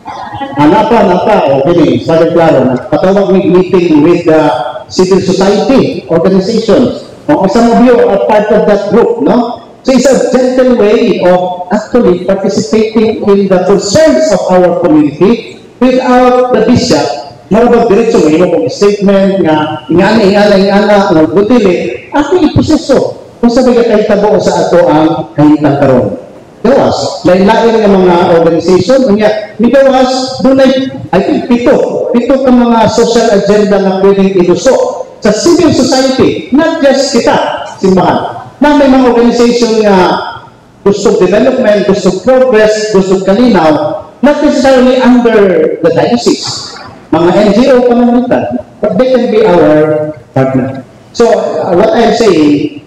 Napa, okay, Father Claro, patawag meeting with the civil society organizations. Some of you are part of that group, no? So it's a gentle way of actually participating in the concerns of our community without the bishop. Marabag diretso may mo statement nga ingana, magbutili. Ako iproseso kung sa mga kahitabo sa ato ang kahitang karon. Gawas, lain-lain ng mga organization, may gawas, doon I think, pito ka mga social agenda na pwedeng iluso sa civil society, not just kita, simbahan. Na may mga organization na gusto development, gusto progress, gusto kalinaw, not necessarily under the diocese. Mga NGO pamamagitan, but they can be our partner. So, what I'm saying,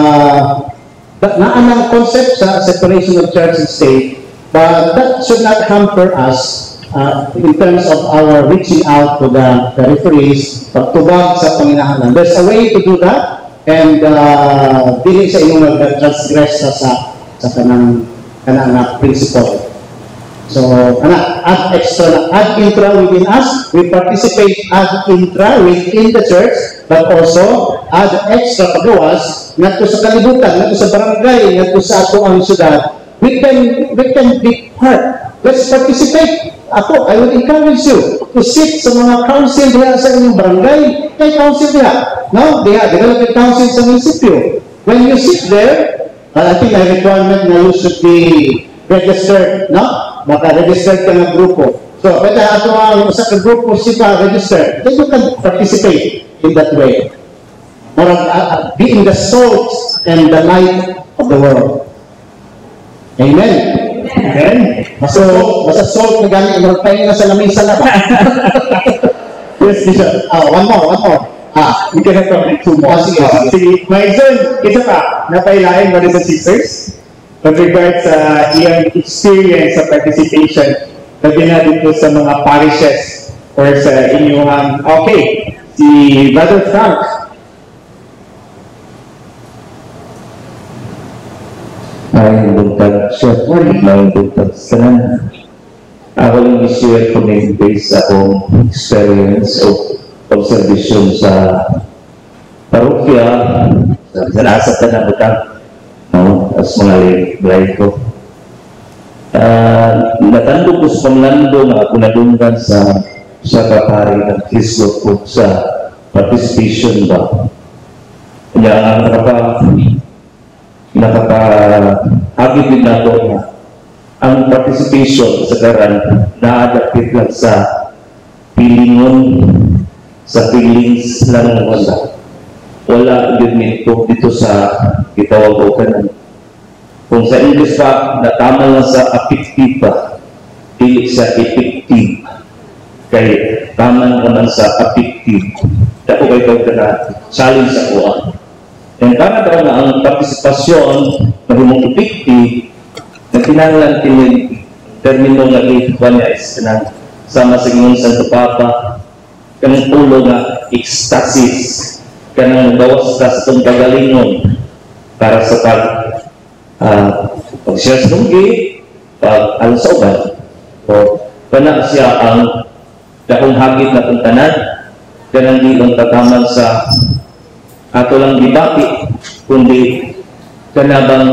naanang concept sa separation of church and state, but that should not hamper us in terms of our reaching out to the referees, pagtubag sa Panginoon. There's a way to do that, and dili sa inyong nag-transgress sa kanang principle. So, add intra within us, we participate add intra within the church, but also add extra pagawas ngadto sa kalibutan, ngadto sa barangay, ngadto sa ato ang syudad. We can be part let's participate. Ako, I would encourage you to sit sa mga council diha sa inyong barangay. Kay council diha. No? Diha, development council sa munisipyo. When you sit there, I think a requirement na you should be registered, no? Maka-registered ka ng grupo. So, pwede ato ang sa grupo siya registered, then you can participate in that way. Or be in the salt and the light of the world. Amen. Amen. Basta salt na gani, magpahinga na sa lamisa na ba? Yes, Bishop. One more. We can have probably two more. Sige, Maison, isa pa, napailain mo rin sa sisters with regards sa iyong experience sa participation sabi na dito sa mga parishes or sa inyong, okay, si Brother Frank. Maraming buntag, Chef, maraming buntag sa ako lang i-share ko na based sa akong experience o observation sa parokya, sa nasa tanang utang, no, as mga lay ko. Natandog ko sa pamlando na ako nadunggan sa kapari ng Kislo ko sa participation ba. Kaya nakapahagit din ako na ang participation sa karan na-adapted lang sa pilingon, sa feelings lang wala din dito sa itawag ko kanan. Kung sa English pa, natama lang sa affective pa, hindi sa effective. Kaya tama naman sa affective. Dako kayo na challenge sa kuha. And tama daw na ang partisipasyon na humong effective, na kinahanglan termino nga ikuha niya is sama sa Ginoong Santo Papa, kanang ulo nga ecstasis, kanang bawas ka sa itong kagalingon para sa pag-share sa tunggi, pag-alam sa uban, o kana siya ang dakong hagit na puntanan, kanang di lang tataman sa ato lang dibati, kundi kanabang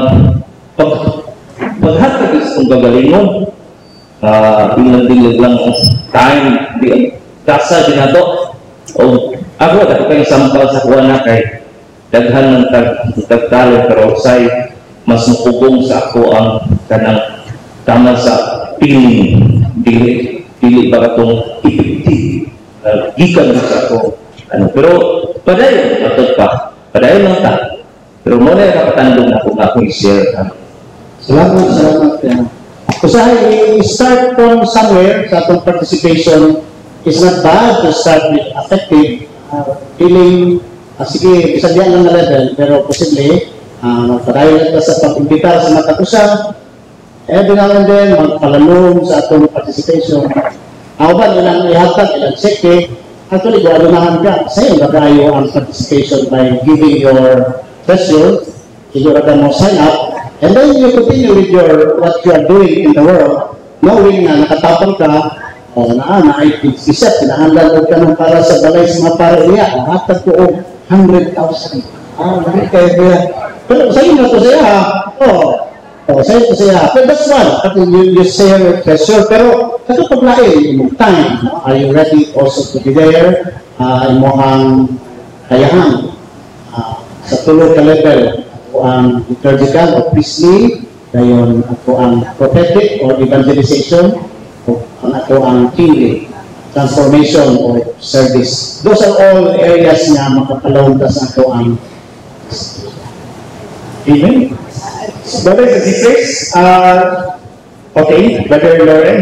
paghatag sa itong kagalingon, bilang-bilang lang time, kasa din nato. O ako, dako kayong sampal sa kuha na kay daghan ng tagtalo, pero say mas mukubong sa ako ang kanang tama sa feeling, dili ba itong effective, gikan sa ako. Pero padayon, padayon lang ta. Pero muna yung kapatandong na kung akong i-share. Salamat. Usahay, start from somewhere sa itong participation. It's not bad to start with affective feeling. Sige, isa diyan lang na level, pero posible, magpadayon ka sa pag-imbita sa matapusan. Every now and then, magpalalong sa itong participation. Ako ba, ilang ihatag, ilang seke, actually, gualunahan ka. Sa'yo, magayo ang participation by giving your treasure, siguro ka mo sign up, and then you continue with what you are doing in the world, knowing na nakatapang ka, o na-isip, pinahandal ka ng para sa balay sa mga para niya, nakatag ko 100,000. Pero sa'yo na ito siya, sa'yo ito siya. But that's one, you share your treasure, pero ito paglain, yung time, are you ready also to be there? Yung mukhang kayahan. Sa tulog ka level, ako ang liturgical o priestly, ngayon ako ang prophetic or evangelization, o ako ang kingly, transformation or service. Those are all areas na makapalawag sa ako ang Amen. Brothers and sisters, okay, Brother Lauren.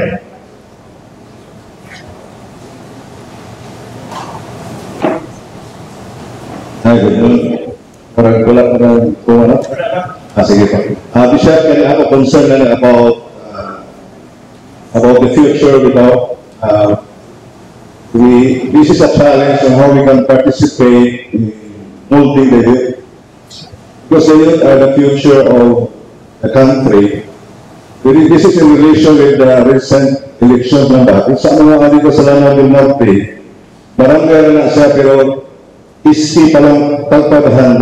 Hi, good morning. Parang wala pa na kung ano. Sige pa. Bishop, can I have a concern about the future without this is a challenge on how we can participate in molding the youth. Because the youth are the future of the country. This is in relation with the recent election ng dati. Sa mga dito sa Lanao del Norte, barangay na siya pero isti pa lang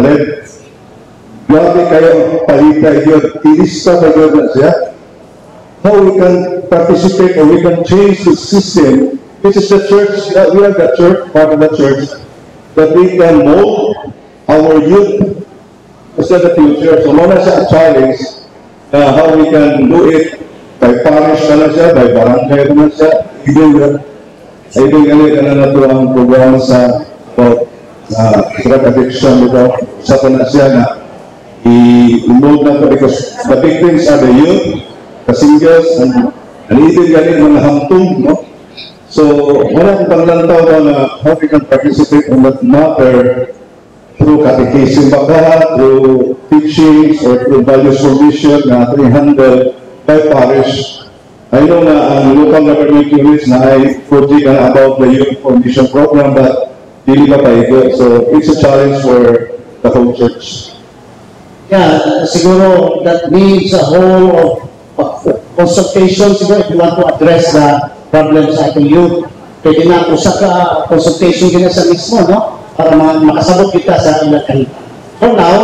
500. Grabe kayo palita yun. Ilista pa yun na siya. how we can participate or we can change the system. This is the church, we are the church, part of the church, that we can mold our youth as the future. So muna siya a challenge how we can do it by parish na siya, by barangay na siya, even ganit na nato ang programa sa about drug addiction, sa na siya na i-mold na ito because the victims are the youth, the singles, and even ganit mga hamtong, no? So, wala kong panglantaw na how we can participate on that matter through catechism baka, through teachings, or through values formation na handled by parish. I know na ang local government units na ay project na about the youth formation program, but hindi pa tayo. So, it's a challenge for the whole church. Yeah, siguro that needs a whole of consultation siguro if you want to address the problems sa ating youth. Pwede na usa ka consultation gina sa mismo, no? Para makasabot kita sa ilang. For now,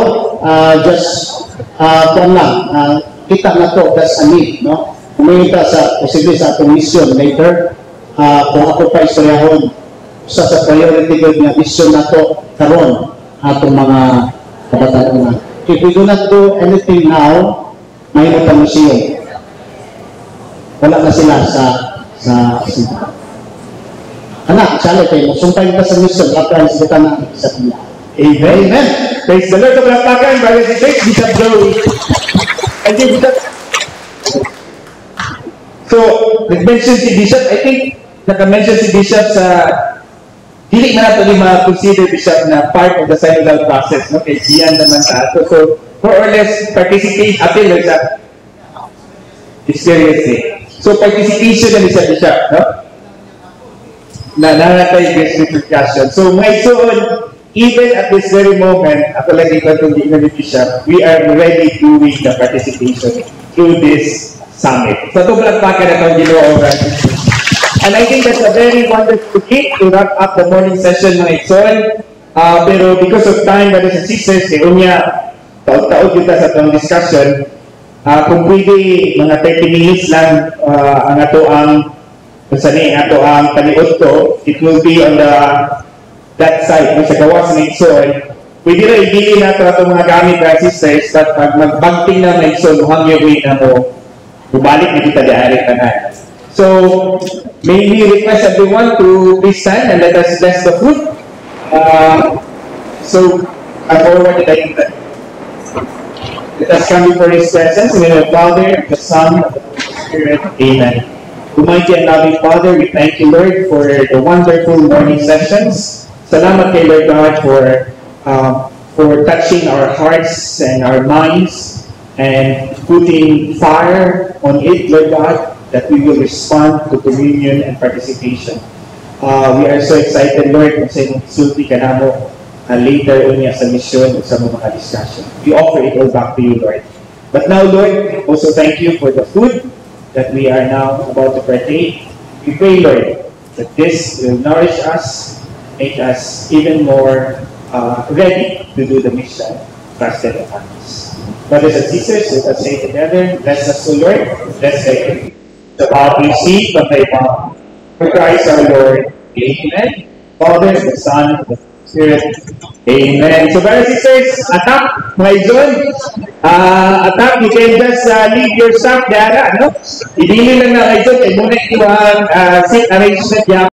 kita na to, that's a need, no? Kumita sa posible sa atong mission later. Kung ako pa istoryahon, usa sa priority good na mission na to karon atong mga kabataan na. If we do not do anything now, may mo siya. Wala na sila sa anak, sali kayo. Sumpay ka sa mission, kapag kita na sa pila. Amen. Amen. Praise the Lord. Sa palakpakan, Brother Bishop, Bishop Joey. Thank you, Bishop. So, nag-mention si Bishop, I think, naka-mention si Bishop sa dili na nato ni ma-consider Bishop na part of the synodal process, no? Kaya diyan naman sa ato. So, more or less, participate, appeal lang sa experience. So, participation na ni sa Bishop, no? Na nanatay guest repercussion. So, may soon, even at this very moment, ako lang ikaw itong di ni Bishop, we are already doing the participation through this summit. So, ito palagpakan na itong Ginoo. And I think that's a very wonderful thing to wrap up the morning session mga Ikson. Pero because of time, brothers and sisters, unya, taon-taon kita sa itong discussion, kung pwede, mga 30 minutes lang ang ato ang paniot to, it will be on that side, sa gawas ng Ikson. Pwede na ibili na ito mga gamit ng sisters, at pag magbagting na ng Ikson, mukhang yung way na mo, bumalik na kita diari tanan. So, may we request everyone to please stand and let us bless the food. So, I forward that. Let us come before His presence in the name of the Father, the Son, and the Holy Spirit. Amen. Almighty and loving Father, we thank you, Lord, for the wonderful morning sessions. Salamat kay Lord God for touching our hearts and our minds and putting fire on it, Lord God, that we will respond to communion and participation. We are so excited, Lord, kung sa inyong sulti ka na mo later on sa mission o sa mga discussion. We offer it all back to you, Lord. But now, Lord, also thank you for the food that we are now about to partake. We pray, Lord, that this will nourish us, make us even more ready to do the mission trusted upon us. Brothers and sisters, let us say together, bless us, O Lord, bless us. The body seed of thy mouth. For Christ our Lord. Amen. Father, the Son, the Spirit. Amen. So, brothers and sisters, atap, mga Ikson. Atap, you can just leave your stuff there, no? Ibili lang na Ikson, kaya muna ito ang seat arrangement